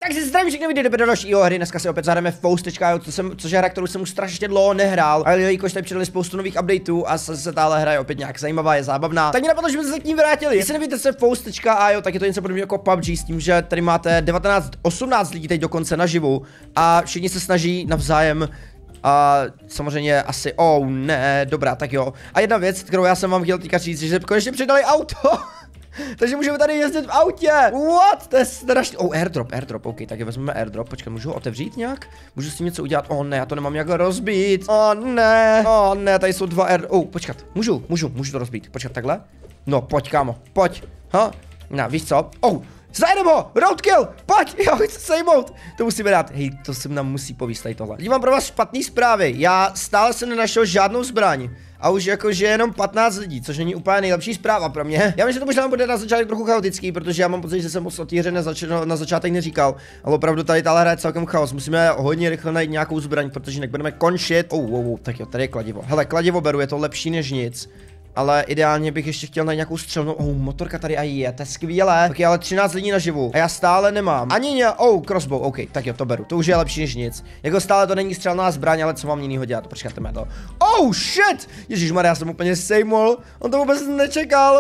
Takže zdravím všechny lidi do další hry, dneska se opět zahrajeme Faust.io, což je hra, kterou jsem už strašně dlouho nehrál, ale jelikož tady přidali spoustu nových updateů a se tahle hra je opět nějak zajímavá, je zábavná, tak mě napadlo, že byste se k ní vrátili. Jestli nevíte, co je Faust.io, tak je to něco podobného jako PUBG, s tím, že tady máte 18 lidí teď dokonce naživu a všichni se snaží navzájem. A samozřejmě asi, ne, dobrá, tak jo. A jedna věc, kterou já jsem vám chtěl týkat říct, že konečně přidali auto. Takže můžeme tady jezdit v autě. What? To je strašně. Airdrop, ok, tak vezmeme airdrop. Počkej, můžu ho otevřít nějak? Můžu s tím něco udělat? Ne, já to nemám jak rozbít. Ne, tady jsou dva počkat, můžu to rozbít. Počkat, takhle? No, pojď, kámo, pojď. No, víš co? Zajedeme ho! Roadkill! Pojď! Já chci sejmout! To musíme dát. Hej, to se nám musí povíst tady tohle. Mám pro vás špatný zprávy. Já stále jsem nenašel žádnou zbraň. A už jakože jenom 15 lidí, což není úplně nejlepší zpráva pro mě. Já vím, že to možná bude na začátek trochu chaotický, protože já mám pocit, že jsem moc o té hře na začátek neříkal. Ale opravdu tady tahle hra je celkem chaos. Musíme hodně rychle najít nějakou zbraň, protože jinak budeme končit. Tak jo, tady je kladivo. Hele, kladivo beru, je to lepší než nic. Ale ideálně bych ještě chtěl najít nějakou střelnou. Motorka tady aj je, to je skvělé. Ok, ale 13 lidí naživu. A já stále nemám. Ani crossbow, ok, tak jo, to beru. To už je lepší než nic. Jako stále to není střelná zbraň, ale co mám jinýho dělat? Počkejte mě to. Shit! Ježišmarja, já jsem úplně sejmul. On to vůbec nečekal.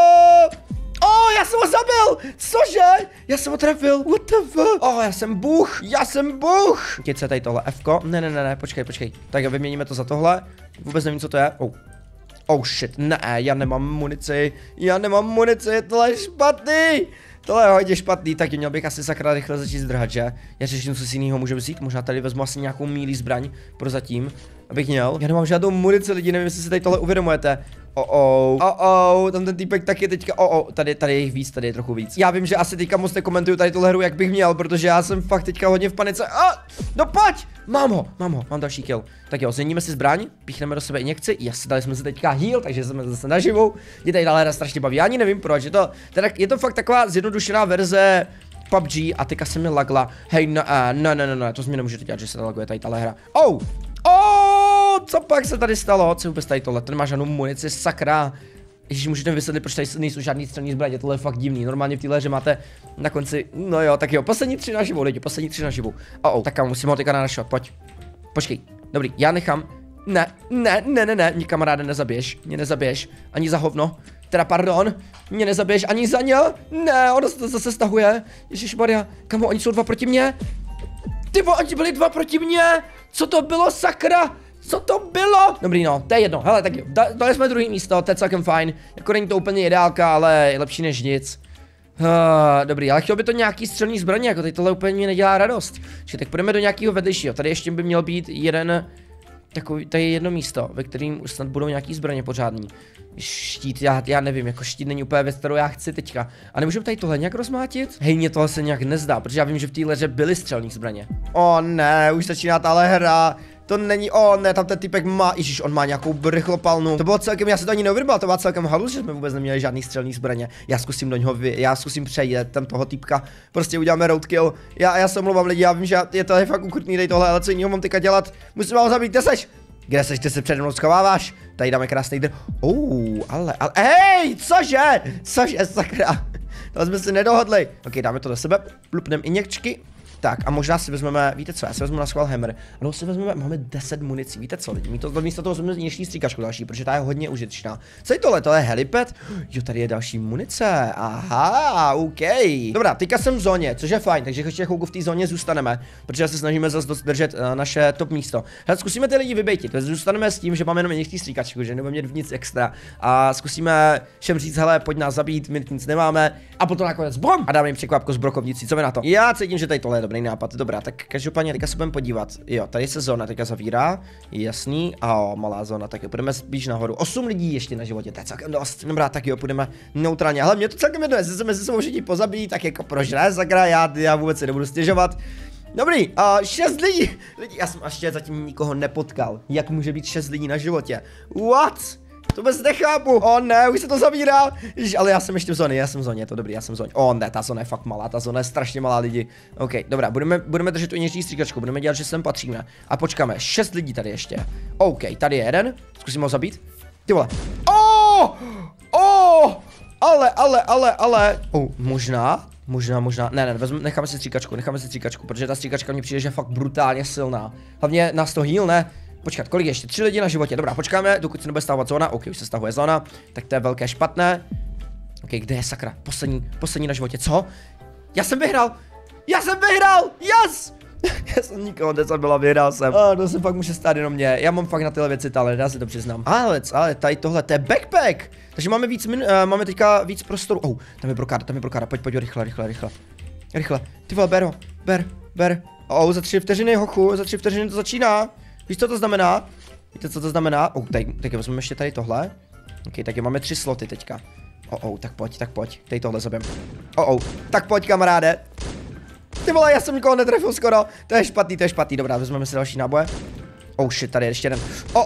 Já jsem ho zabil! Cože? Já jsem ho trefil. What the fuck? Já jsem Bůh! Teď se tady tohle Fko. Ne, počkej. Tak jo, vyměníme to za tohle. Vůbec nevím, co to je. Shit, ne, já nemám munici, tohle je špatný. Tohle je hodně špatný, tak měl bych asi sakra rychle začít zdrhat, že? Já řeším, co si jiného může vzít, možná tady vezmu asi nějakou mílí zbraň, prozatím, abych měl. Já nemám žádnou munici, lidi, nevím, jestli si tady tohle uvědomujete. Tam ten týpek taky teďka, tady je jich víc, tady je trochu víc. Já vím, že asi teďka moc nekomentuju tady tuhle hru, jak bych měl, protože já jsem fakt teďka hodně v panice. No pojď! Mám ho, mám další kill. Tak jo, změníme si zbraň, píchneme do sebe injekci, dali jsme si teďka heal, takže jsme zase naživu. Mě tady dále strašně baví, já ani nevím proč, je to fakt taková zjednodušená verze PUBG a teďka se mi lagla. Hej, ne, to mě nemůžete dělat, že se laguje tady tahle hra. Co pak se tady stalo? Co vůbec tady tohle? Ten má žádnou munici, sakra. Ježíš, můžete vysvětlit, proč tady nejsou žádný střelný zbraně, tohle je fakt divný. Normálně v téhle hře máte na konci, no jo, tak jo, poslední 3 naživu, lidi, poslední 3 naživu. Tak musím ho teďka nanašovat, pojď. Počkej, dobrý, já nechám. Ne, mě kamaráde nezabiješ, mě nezabiješ, ani za hovno. Teda pardon, mě nezabiješ ani za ně. Ne, ono se to zase stahuje. Ježišmarja, kamo, oni jsou 2 proti mně. Ty oni byli 2 proti mně. Co to bylo, sakra? Co to bylo? Dobrý, no, to je jedno. Hele, tak jo, dali jsme druhý místo, to je celkem fajn. Jako není to úplně ideálka, ale je lepší než nic. Dobrý, ale chtěl by to nějaký střelný zbraně, jako tady tohle úplně mě nedělá radost. Čiže tak půjdeme do nějakého vedlejšího. Tady ještě by měl být jeden, takový, tady je jedno místo, ve kterým už snad budou nějaký zbraně pořádný. Štít, já nevím, jako štít není úplně věc, kterou já chci teďka. A nemůžeme tady tohle nějak rozmátit? Hej, mně tohle se nějak nezdá, protože já vím, že v téhle hře byly střelní zbraně. Ne, už začíná tahle hra. To není, ne, tam ten typek má, ježiš, on má nějakou rychlopalnu. To bylo celkem, já se to ani neuvědomil, to byla celkem halus, že jsme vůbec neměli žádný střelný zbraně. Já zkusím přejít tam toho typka, prostě uděláme roadkill. Já se omlouvám lidi, já vím, že je to fakt ukrutný tady tohle, ale co jiného mám teďka dělat? Musím ho zabít, kde seš, ty se přede mnou schováváš? Tady dáme krásný ale, hej, cože, sakra. To jsme si nedohodli. Ok, dáme to do sebe, plupneme injekčky. Tak a možná si vezmeme, víte co, já si vezmu na schvál hammer. Ano, si vezmeme, máme 10 municí, víte co, lidi, místo toho vezmeme dnešní stříkačku další, protože ta je hodně užitečná. Co je tohle, to je helipad? Jo, tady je další munice, aha, OK. Dobrá, teďka jsem v zóně, což je fajn, takže ještě chvilku v té zóně zůstaneme, protože se snažíme zase držet naše top místo. Hele, zkusíme ty lidi vybejtit, zůstaneme s tím, že máme jenom dnešní stříkačku, že nebudeme mít nic extra. A zkusíme všem říct, hele, pojď nás zabít, my nic nemáme, a potom nakonec bom! A dáme jim překvapku s brokovnicí, co vy na to? Já cítím, že tady tohle je dobrý nápad, dobrá, tak každopádně teďka se budeme podívat. Jo, tady se zóna teďka zavírá, jasný, malá zóna, tak jo, půjdeme spíš nahoru. 8 lidí ještě na životě, to je celkem dost. Dobrá, tak jo, půjdeme neutrálně, ale mě to celkem jedno, jestli se mezi sebou všichni pozabíjí, tak jako proč ne, sakra, já vůbec si nebudu stěžovat. Dobrý, 6 lidí, já jsem ještě zatím nikoho nepotkal, jak může být 6 lidí na životě, what? To vůbec nechápu. Ne, už se to zavírá. Ježiš, ale já jsem ještě v zóně, já jsem v zóně, je to dobrý, já jsem v zóně. Ne, ta zóna je fakt malá, ta zóna je strašně malá, lidi. OK, dobrá, budeme držet tu injekční stříkačku, budeme dělat, že sem patříme. A počkáme, 6 lidí tady ještě. OK, tady je jeden, zkusím ho zabít. Ty vole. Ale. Možná Možná, ne, necháme si stříkačku, protože ta stříkačka mně přijde, že je fakt brutálně silná. Hlavně nás to heal, ne? Počkat, kolik ještě? 3 lidi na životě, dobrá, počkáme, dokud se nebude stahovat zóna, ok, už se stahuje zóna, tak to je velké špatné. Ok, kde je sakra? Poslední na životě, co? Já jsem vyhrál, yes! Já jsem nikoho nezabil a vyhrál jsem. To se fakt může stát jenom mě. Já mám fakt na tyhle věci talent, já si to přiznám. Ale tady tohle, to je backpack. Takže máme teďka víc prostoru. Tam je brokáda, pojď rychle. Ty vole, ber. Za 3 vteřiny, hochu, za 3 vteřiny to začíná. Víš, co to znamená? Víte, co to znamená? Tak vezmeme ještě tady tohle. Ok, tak máme 3 sloty teďka. Tak pojď, tady tohle zabijeme. Tak pojď, kamaráde. Ty vole, já jsem nikoho netrefil skoro. To je špatný, dobrá, vezmeme si další náboje. Shit, tady je ještě jeden.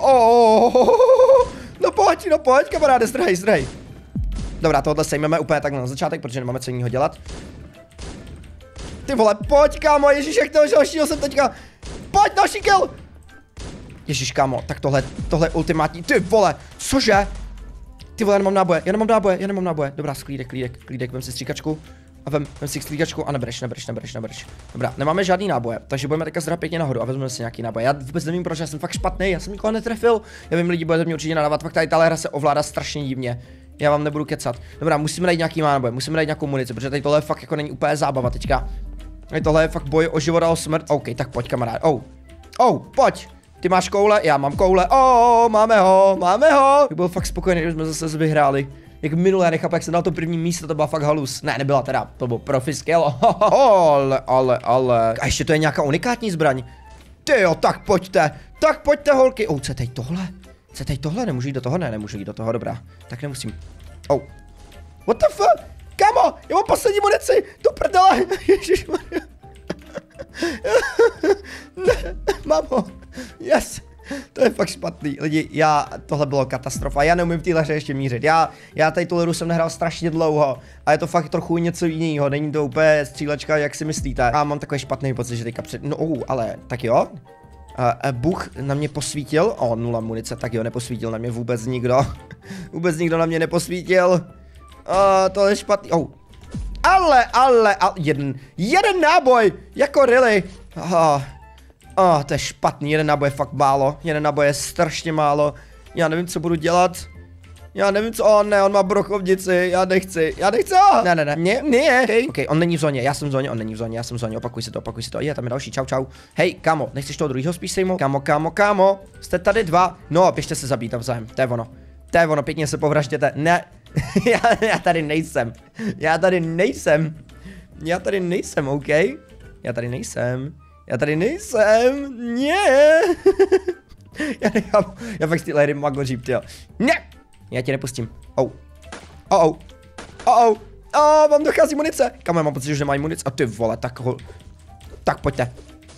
No pojď, kamaráde, zdrhej. Dobrá, tohle sejmeme úplně tak na začátek, protože nemáme co jiného dělat. Ty vole, pojď, kámo, ježíš, jak toho dalšího jsem teďka. Pojď, další kill. Ježíš, kámo, tak tohle je ultimátní, ty vole, cože? Ty vole, já nemám náboje. Dobrá, sklídek, vem si stříkačku. A vem si stříkačku a nebereš. Dobrá, nemáme žádný náboje, takže budeme teďka zdrat pěkně nahoru a vezmeme si nějaký náboje. Já vůbec nevím, proč, já jsem fakt špatný, já jsem nikoho netrefil. Já vím, lidi budete mě určitě nadávat, fakt tady ta hra se ovládá strašně divně. Já vám nebudu kecat. Dobrá, musíme najít nějaký náboje, musíme najít nějakou munici, protože tady tohle fakt jako není úplně zábava teďka. Tady tohle je fakt boj o život a o smrt. OK, tak pojď, kamarád. Pojď. Ty máš koule, já mám koule. Máme ho. Byl fakt spokojený, že jsme zase vyhráli. Jak minule, nechápu, jak jsem dal to první místo, to byla fakt halus. Ne, nebyla teda, to byl profi skill. Ale. A ještě to je nějaká unikátní zbraň. Tyjo, tak pojďte, holky. Co je tady tohle? Nemůžu jít do toho? Ne, nemůžu jít do toho, dobrá. Tak nemusím. What the fuck? Kámo, já mám poslední munici, do prdele. Ježišmarja. Ne, mám ho. Yes. To je fakt špatný, lidi, tohle bylo katastrofa, já neumím v téhle hře ještě mířit, já tady tu hru jsem nehrál strašně dlouho a je to fakt trochu něco jiného, není to úplně střílečka, jak si myslíte, a mám takový špatný pocit, že teďka ale, tak jo, Bůh na mě posvítil, 0 munice, tak jo, neposvítil na mě vůbec nikdo, na mě neposvítil, to je špatný, ale, jeden náboj, jako really, to je špatný, jeden náboj je fakt málo, jeden náboj je strašně málo, já nevím, co budu dělat, ne, on má brokovnici, já nechci, ne, ok, on není v zóně, já jsem v zóně, opakuj si to, tam je další, čau, hej, kámo, nechceš toho druhýho spíš sejmout, kámo, jste tady 2, no, běžte se zabít navzájem, to je ono, pěkně se povražděte, ne, já tady nejsem, ok, já tady nejsem, ne. Já fakt z téhle hry mago říp, tyjo. Ne, já tě nepustím. Vám dochází munice. Kam já mám pocit, že nemají munice. A ty vole, tak pojďte.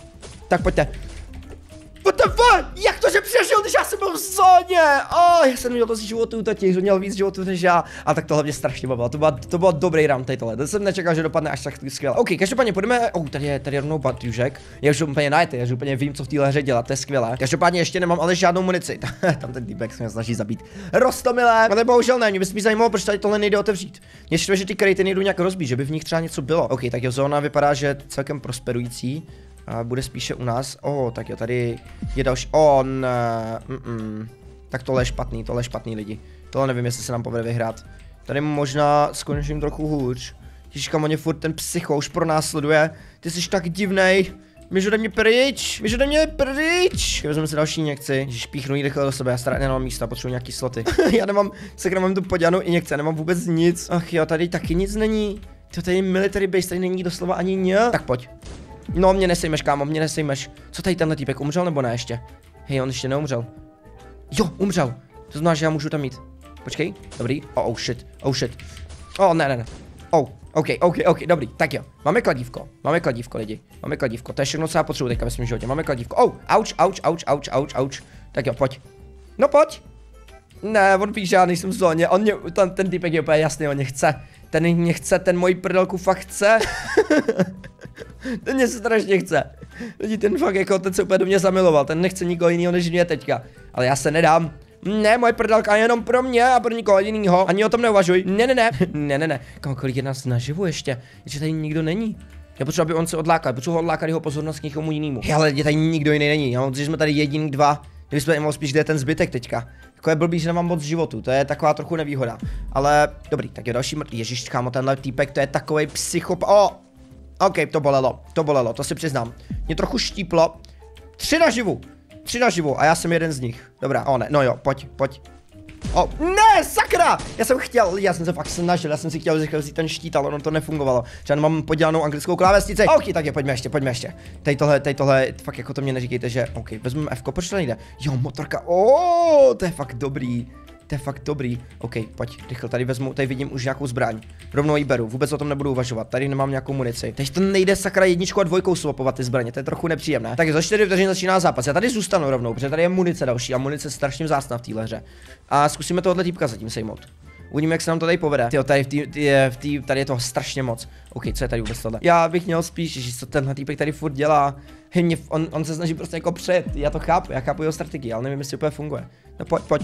What the fuck? Jak to, že přežil, když já jsem byl v zóně? Já jsem měl dost životů totiž, že měl víc životů než já. A tak tohle mě strašně bavilo, to byl dobrý round tady tohle. To jsem nečekal, že dopadne až tak skvěle. OK, každopádně půjdeme, tady je rovnou batůžek. Já už úplně najete, já už úplně vím, co v téhle hře dělat, to je skvělé. Každopádně ještě nemám ale žádnou munici. Tam ten týpek se mě snaží zabít. Rostomilé, ale bohužel ne, mě by spíš zajímalo, proč tady tohle nejde otevřít. Mě štve, že ty krejty nejdou nějak rozbít, že by v nich třeba něco bylo. OK, tak jo, zóna vypadá, že je celkem prosperující. A bude spíše u nás. Tak jo, tady je další. Ne. Tak tohle je špatný lidi. Tohle nevím, jestli se nám povede vyhrát. Tady možná skončím trochu hůř. Ježiška, mě furt ten psycho už pronásleduje. Ty jsi tak divnej. Běž ode mě pryč. Vezmeme si další injekci. Ježiš, píchnu jí rychle do sebe, já stará nemám místa, potřebuji nějaký sloty. Já nemám, mám tu podělanou injekci, nemám vůbec nic. Ach jo, tady taky nic není. Tady je military base, tady není doslova ani ně. Tak pojď. No, mě nesejmeš, kámo, Co tady tenhle týpek, umřel nebo ne ještě? Hej, on ještě neumřel. Jo, umřel. To znamená, že já můžu tam jít. Počkej, dobrý. Shit. Ne. OK, dobrý, tak jo. Máme kladívko, lidi. To je všechno, co já potřebuji teďka ve svém životě. Máme kladívko. Ouch. Tak jo, pojď. No pojď. Ne, on ví, že já nejsem v zóně. Ten týpek je úplně jasný, on mě chce. Ten moji prdelku fakt chce. Ten mě strašně chce. Lidi, ten fakt jako, ten se úplně do mě zamiloval, ten nechce nikoho jiného než mě teďka. Ale já se nedám. Ne, moje prdelka je jenom pro mě a pro nikoho jinýho. Ani o tom neuvažuj. Ne. Kolik je nás naživu ještě? Ještě tady nikdo není. Já potřebuji, aby on se odlákal, potřebuji ho odlákat jeho pozornost k někomu jinému. Ale tady nikdo jiný není, já mám, že jsme tady jediný dva. Kdybychom nemohli spíš, kde je ten zbytek teďka. Jako je blbý, že nemám moc životu, to je taková trochu nevýhoda. Ale dobrý, tak je další Ježíš, kámo, tenhle týpek, to je takovej psychop. OK, to bolelo, to si přiznám. Mě trochu štíplo. 3 naživu a já jsem jeden z nich. Dobrá, ne, no jo, pojď. Ne, sakra! Já jsem se fakt snažil, já jsem si chtěl vzít ten štít, ale ono to nefungovalo. Že já mám podělanou anglickou klávesnici. OK, tak je, pojďme ještě. Tady tohle, fakt jako to mě neříkejte, že OK, vezmeme F-ko, proč to nejde? Jo, motorka, to je fakt dobrý. OK, pojď, rychle, tady vidím už nějakou zbraň. Rovnou ji beru, vůbec o tom nebudu uvažovat, tady nemám nějakou munici. Teď to nejde sakra 1 a 2 swapovat ty zbraně, to je trochu nepříjemné. Tak za 4 vteřin začíná zápas, já tady zůstanu rovnou, protože tady je munice další a munice strašně vzácná v téhle hře. A zkusíme tohle týpka zatím sejmout. Uvidíme, jak se nám to tady povede. Tyjo, tady je toho strašně moc. OK, co je tady vůbec tohle? Já bych měl spíš, že co tenhle týpek tady furt dělá. On se snaží prostě jako přejet, já to chápu, já chápu jeho strategii, ale nevím, jestli úplně funguje. No pojď.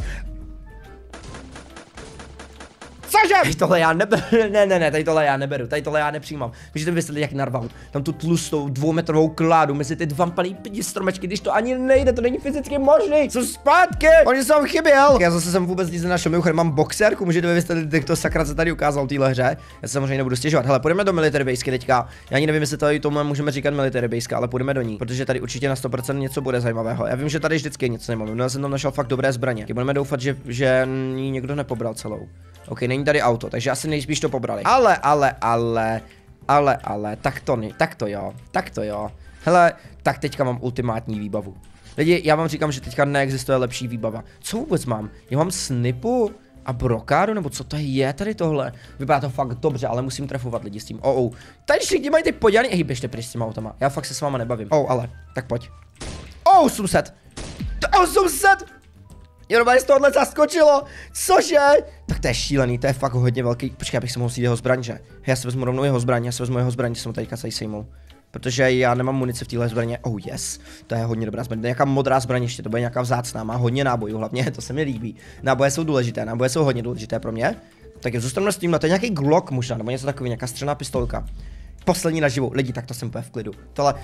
Cože? Tady tohle já neberu, ne, tady tohle já neberu, tady tohle já nepřijímám. Můžete mi vysvětlit, jak narval tam tu tlustou 2metrovou kládu mezi ty 2 malý stromečky, když to ani nejde, to není fyzicky možný. Jsou zpátky, oni jsem chyběl. Já zase jsem vůbec nic nenašel, mimochodem mám boxerku, můžete mi vysvětlit, jak to sakra se tady ukázal v téhle hře. Já se samozřejmě nebudu stěžovat. Hele, půjdeme do military basky teďka. Já ani nevím, jestli tady tomu můžeme říkat military baska, ale půjdeme do ní, protože tady určitě na 100% něco bude zajímavého. Já vím, že tady vždycky je něco zajímavého. Já jsem tam našel fakt dobré zbraně. Budeme doufat, že ji někdo nepobral celou. OK, není tady auto, takže asi nejspíš to pobrali. Ale, tak to jo. Hele, tak teďka mám ultimátní výbavu. Lidi, já vám říkám, že teďka neexistuje lepší výbava. Co vůbec mám? Já mám snipu a brokádu, nebo co to je tady tohle? Vypadá to fakt dobře, ale musím trefovat lidi s tím. Tady všichni mají ty podělaný, běžte pryč s těma automa. Já fakt se s váma nebavím. Ale, tak pojď. 800! 800! Jo, normálně z tohohle zaskočilo, cože? Tak to je šílený, to je fakt hodně velký. Počkej, abych si mohl vzít jeho zbraň, že? Já si vezmu rovnou jeho zbraň, jsem ho teďka tady sejmul. Protože já nemám munici v téhle zbraně. Yes, to je hodně dobrá zbraň. To je nějaká modrá zbraň ještě, to bude nějaká vzácná, má hodně nábojů, hlavně to se mi líbí. Náboje jsou důležité, náboje jsou hodně důležité pro mě. Tak zůstaneme s tím, to je nějaký Glock možná, nebo něco takový, nějaká střelná pistolka. Poslední naživu, lidi, tak to jsem úplně v klidu. Tohle.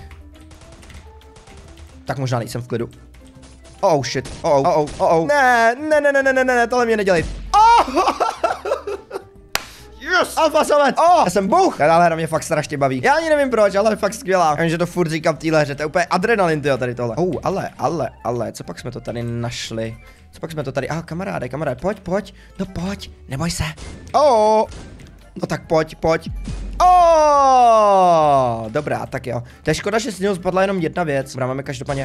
Tak možná nejsem v klidu. Shit. Ne, tohle mě nedělej. Yes! Alfa Somet! Já jsem Bůh! Tahle hra mě fakt strašně baví. Já ani nevím proč, ale fakt skvělá. Já vím, že to furt říkám v téhle hře, to je úplně adrenalin, tyjo, tady tohle. Ale, co pak jsme to tady našli? Kamaráde, pojď. No pojď, neboj se. No tak pojď. Dobrá, tak jo. To je škoda, že z něho spadla jenom jedna věc. Dobrá, máme každopádně.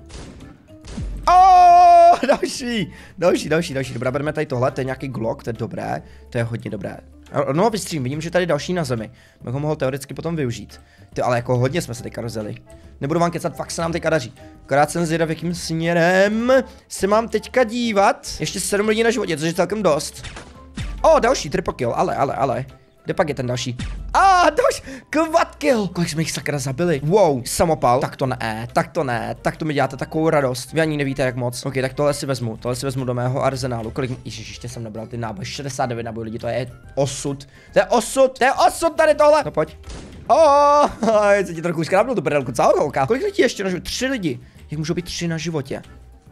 Další. Dobrá, bereme tady tohle, to je nějaký Glock, to je dobré, to je hodně dobré. No, vystřím, vidím, že tady další na zemi. Bych ho mohl teoreticky potom využít. Ale jako hodně jsme se teďka rozjeli. Nebudu vám kecat, fakt se nám teďka daří. Akorát jsem zvědav, jakým směrem se mám teďka dívat. Ještě 7 lidí na životě, což je celkem dost. Další triple kill, ale. Kde pak je ten další? Další, quad kill. Kolik jsme jich sakra zabili? Wow, samopal. Tak to ne, tak to mi děláte takovou radost. Vy ani nevíte, jak moc. OK, tak tohle si vezmu do mého arzenálu. Kolik, ježiš, ještě jsem nebral ty náboj, 69 nábojů, lidi, to je osud. To je osud tady tohle. No pojď. Co ti trochu skrábnul tu prdelku, co holka? Kolik lidí ještě na životě? 3 lidi. Jak můžou být 3 na životě?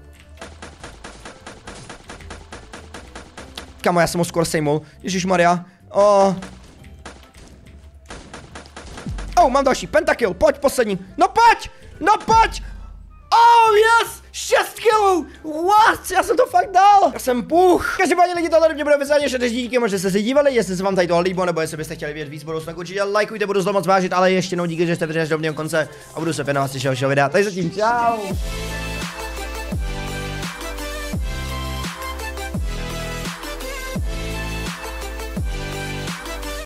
Kamo, já jsem ho skoro sejmul. Ježišmarja. Mám další, pentakill, pojď, poslední. No pojď! Yes! 6 killů! What? Já jsem to fakt dal! Já jsem Bůh! Každopádně lidi, tohle mě bude vyzváně, že díky, možná jste se dívali, jestli se vám tady to líbilo, nebo jestli byste chtěli vidět víc budoucna, určitě lajkujte, budu to moc vážit, ale ještě jednou díky, že jste vydrželi do konce a budu se věnovat si dalšího videa. Takže zatím, čau!